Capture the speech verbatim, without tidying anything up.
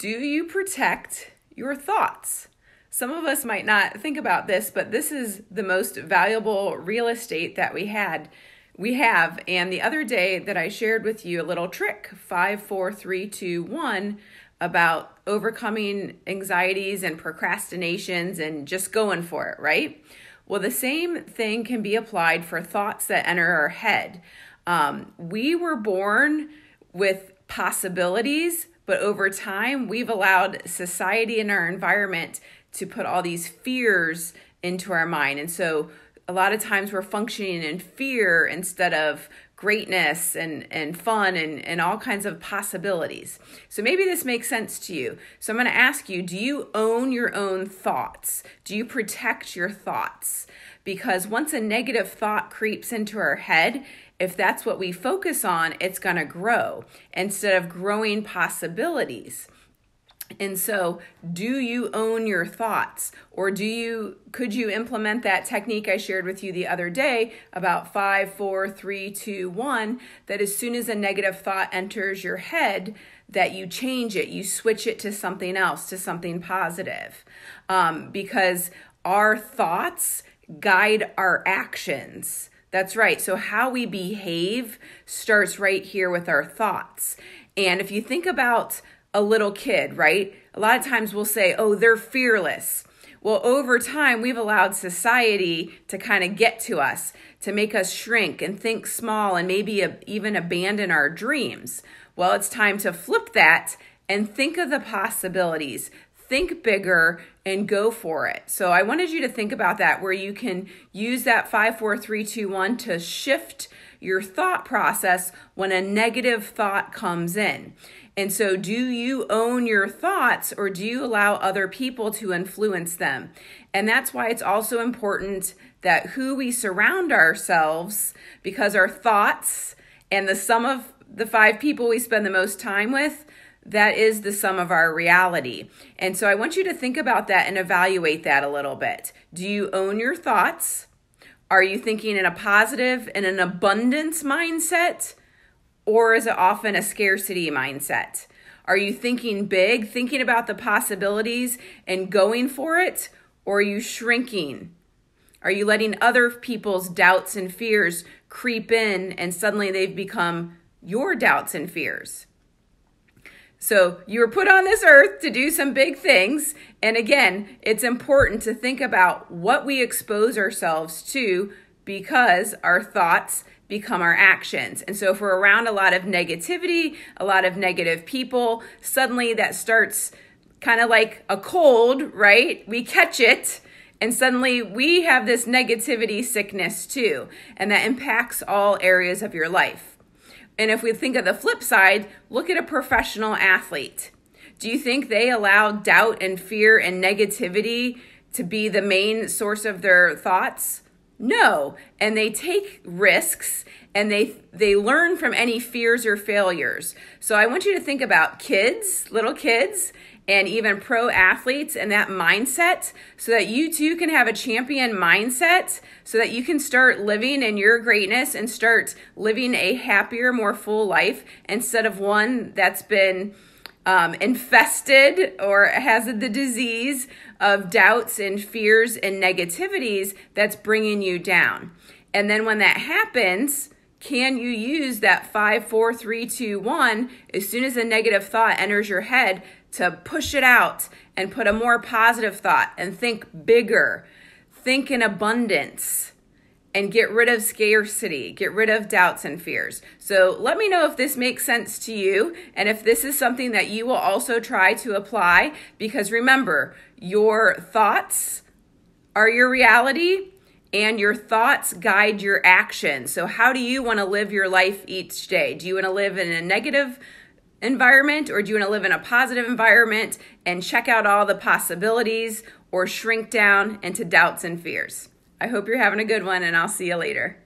Do you protect your thoughts? Some of us might not think about this, but this is the most valuable real estate that we had. We have, and the other day that I shared with you a little trick, five, four, three, two, one, about overcoming anxieties and procrastinations and just going for it, right? Well, the same thing can be applied for thoughts that enter our head. Um, we were born with possibilities, but over time, we've allowed society and our environment to put all these fears into our mind. And so a lot of times we're functioning in fear instead of greatness and, and fun and, and all kinds of possibilities. So maybe this makes sense to you. So I'm going to ask you, do you own your own thoughts? Do you protect your thoughts? Because once a negative thought creeps into our head, if that's what we focus on, it's going to grow instead of growing possibilities. And so, do you own your thoughts? Or do you, could you implement that technique I shared with you the other day about five, four, three, two, one, that as soon as a negative thought enters your head, that you change it, you switch it to something else, to something positive. Um, because our thoughts guide our actions. That's right. So how we behave starts right here with our thoughts. And if you think about a little kid, right? A lot of times we'll say, oh, they're fearless. Well, over time, we've allowed society to kind of get to us, to make us shrink and think small and maybe even abandon our dreams. Well, it's time to flip that and think of the possibilities. Think bigger and go for it. So I wanted you to think about that, where you can use that five, four, three, two, one to shift your thought process when a negative thought comes in. And so do you own your thoughts, or do you allow other people to influence them? And that's why it's also important that who we surround ourselves, because our thoughts and the sum of the five people we spend the most time with, that is the sum of our reality. And so I want you to think about that and evaluate that a little bit. Do you own your thoughts? Are you thinking in a positive and an abundance mindset? Or is it often a scarcity mindset? Are you thinking big, thinking about the possibilities and going for it? Or are you shrinking? Are you letting other people's doubts and fears creep in and suddenly they've become your doubts and fears? So you were put on this earth to do some big things. And again, it's important to think about what we expose ourselves to, because our thoughts become our actions. And so if we're around a lot of negativity, a lot of negative people, suddenly that starts kind of like a cold, right? We catch it, and suddenly we have this negativity sickness too. And that impacts all areas of your life. And if we think of the flip side, look at a professional athlete. Do you think they allow doubt and fear and negativity to be the main source of their thoughts? No. And they take risks, and they they learn from any fears or failures. So I want you to think about kids, little kids, and even pro athletes and that mindset, so that you too can have a champion mindset, so that you can start living in your greatness and start living a happier, more full life, instead of one that's been um, infested or has the disease of doubts and fears and negativities that's bringing you down. And then when that happens, can you use that five, four, three, two, one, as soon as a negative thought enters your head, to push it out and put a more positive thought and think bigger, think in abundance, and get rid of scarcity, get rid of doubts and fears. So let me know if this makes sense to you, and if this is something that you will also try to apply, because remember, your thoughts are your reality, and your thoughts guide your actions. So how do you want to live your life each day? Do you want to live in a negative environment, or do you want to live in a positive environment and check out all the possibilities, or shrink down into doubts and fears? I hope you're having a good one, and I'll see you later.